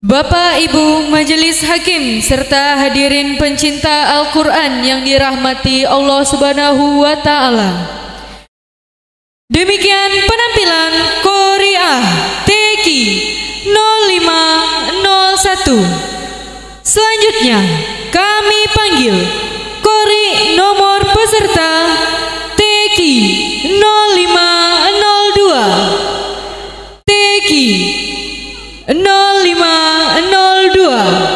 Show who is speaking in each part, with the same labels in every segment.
Speaker 1: Bapak Ibu Majelis Hakim serta hadirin pencinta Al-Quran yang dirahmati Allah Subhanahu wa Ta'ala. Demikian penampilan Qori'ah Teki 0501. Selanjutnya kami panggil Qori nomor peserta Teki 0502. Teki 0502.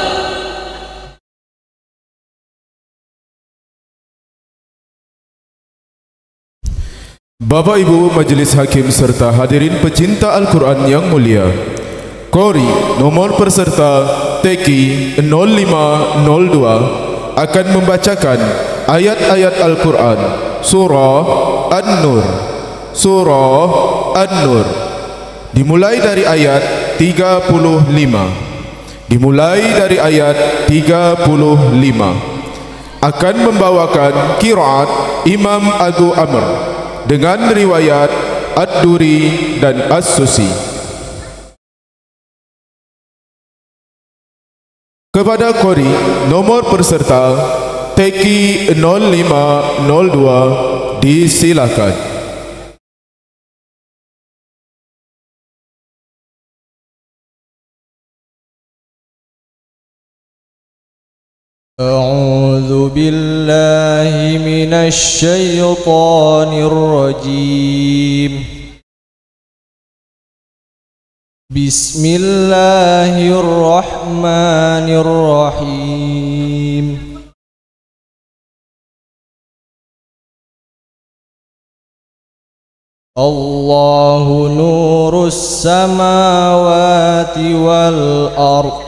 Speaker 2: Bapak Ibu Majelis Hakim serta hadirin pecinta Al-Quran yang mulia, Qori nomor peserta Teki 0502 akan membacakan ayat-ayat Al-Quran Surah An-Nur. Surah An-Nur dimulai dari ayat 35. Dimulai dari ayat 35. Akan membawakan qiraat Imam Abu Amr dengan riwayat Ad-Duri dan As-Susi. Kepada Qori nomor peserta Teki 0502 disilakan.
Speaker 3: أعوذ بالله من الشيطان الرجيم. بسم الله الرحمن الرحيم. الله نور السماوات والأرض.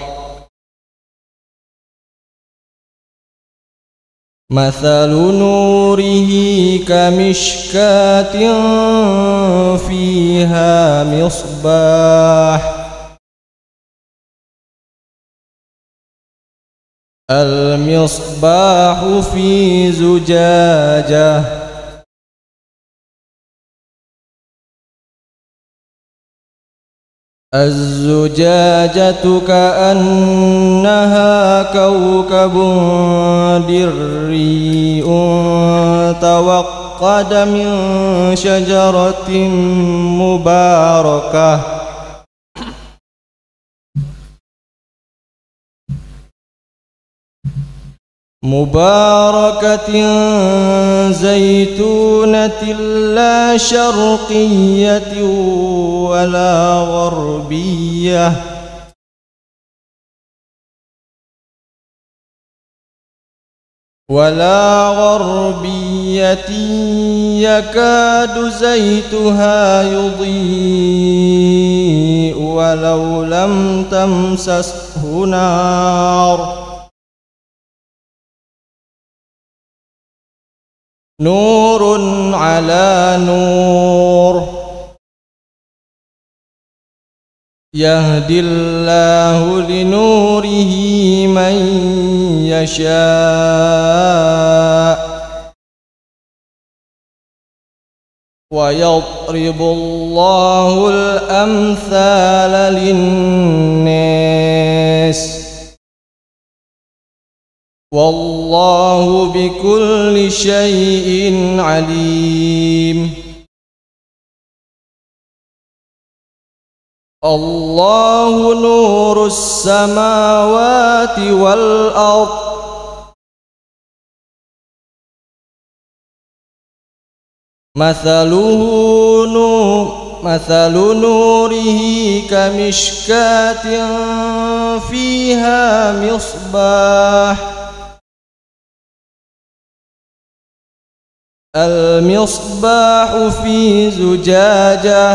Speaker 3: مثل نوره كمشكاة فيها مصباح. المصباح في زجاجة. الزجاجة كأنها كوكب دري توقد من شجرة مباركة زيتونة لا شرقية ولا غربية يكاد زيتها يضيء ولو لم تمسسه نار. نور على نور. يهدي الله لنوره من يشاء ويضرب الله الأمثال للناس والله بكل شيء عليم. الله نور السماوات والأرض. مثل نوره كمشكاة فيها مصباح. المصباح في زجاجة.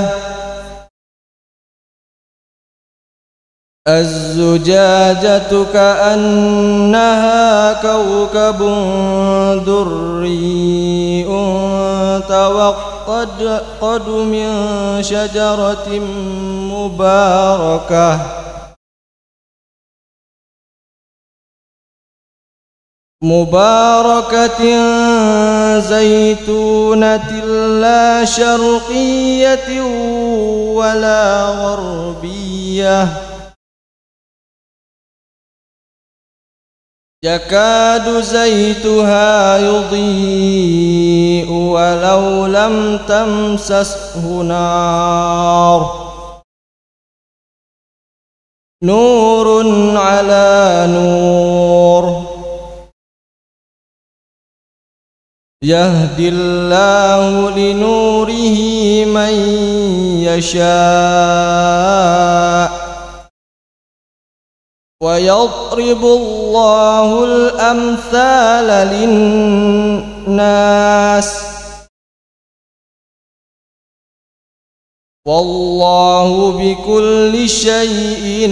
Speaker 3: الزجاجة كأنها كوكب دري توقد من شجرة مباركة زيتونة لا شرقية ولا غربية يكاد زيتها يضيء ولو لم تمسسه نار نور على نور يهدي الله لنوره من يشاء ويضرب الله الأمثال للناس والله بكل شيء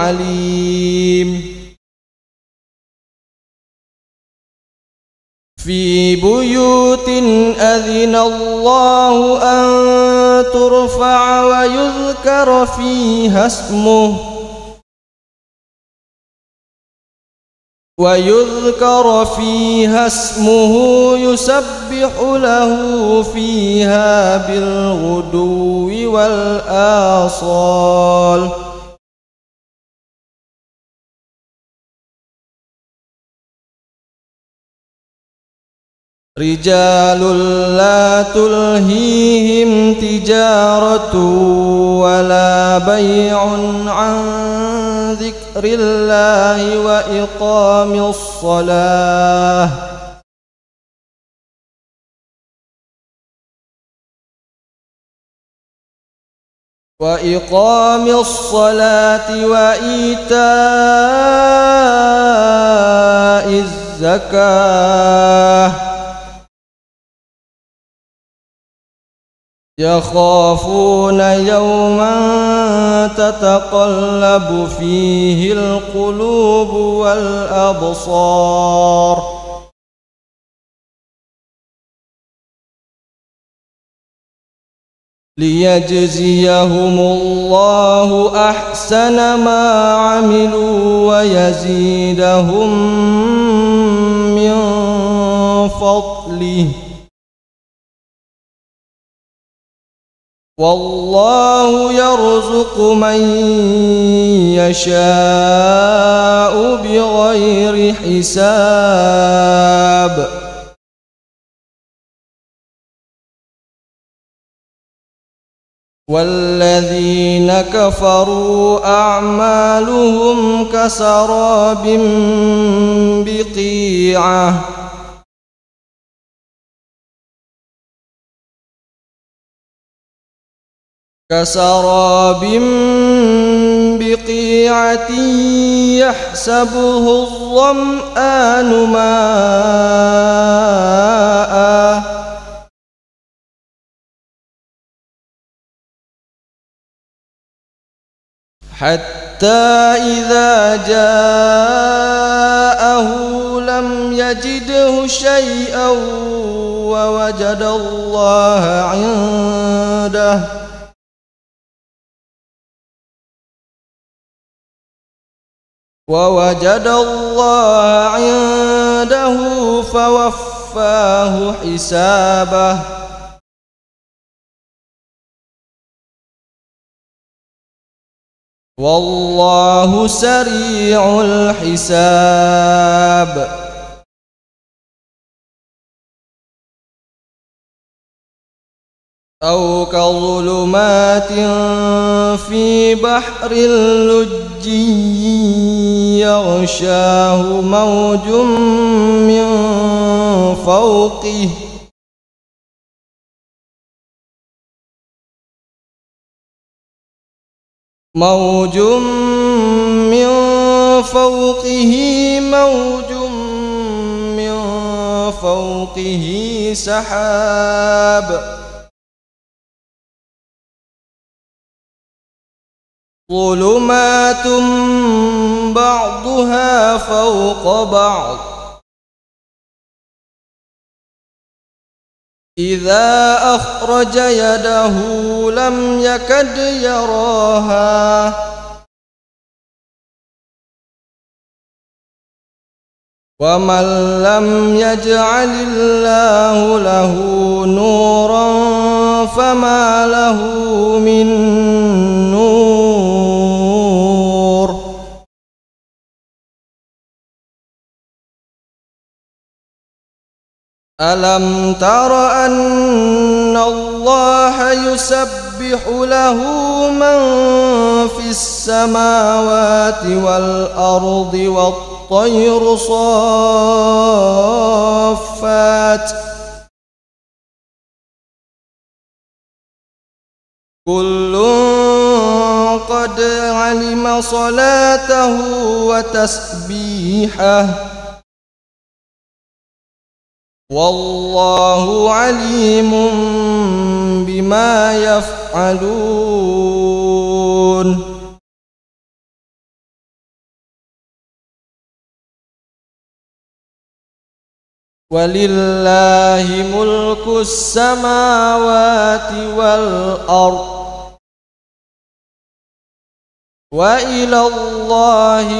Speaker 3: عليم في بيوت أذن الله أن ترفع ويذكر فيها اسمه يسبح له فيها بالغدو والآصال رجال لا تلهيهم تجارة ولا بيع عن ذكر الله وإقام الصلاة وإيتاء الزكاة يخافون يوما تتقلب فيه القلوب والأبصار ليجزيهم الله أحسن ما عملوا ويزيدهم من فضله والله يرزق من يشاء بغير حساب والذين كفروا أعمالهم كسراب بقيعة يحسبه الظمآن ماء حتى إذا جاءه لم يجده شيئا ووجد الله عنده فوفاه حسابه والله سريع الحساب أو كظلمات في بحر لجي يغشاه موج من فوقه موج من فوقه سحاب ظلمات بعضها فوق بعض إذا أخرج يده لم يكد يراها ومن لم يجعل الله له نورا فما له من نور ألم تر أن الله يسبح له من في السماوات والأرض والطير صافات كل قد علم صلاته وتسبيحه والله عليم بما يفعلون ولله ملك السماوات والأرض وإلى الله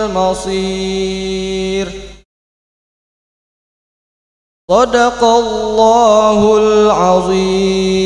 Speaker 3: المصير صدق الله العظيم